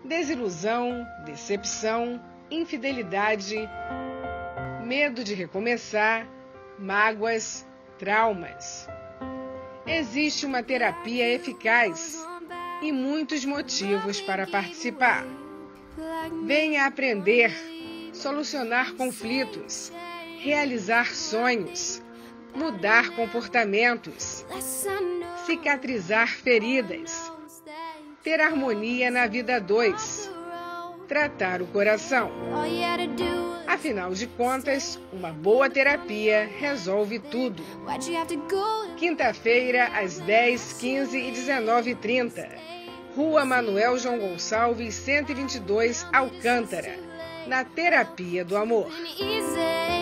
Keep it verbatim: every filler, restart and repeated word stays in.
desilusão, decepção, infidelidade, medo de recomeçar, mágoas, traumas. Existe uma terapia eficaz e muitos motivos para participar. Venha aprender, solucionar conflitos, realizar sonhos, mudar comportamentos, cicatrizar feridas, ter harmonia na vida a dois, tratar o coração. Afinal de contas, uma boa terapia resolve tudo. Quinta-feira, às dez, quinze e dezenove e trinta. Rua Manuel João Gonçalves, cento e vinte e dois, Alcântara, na Terapia do Amor.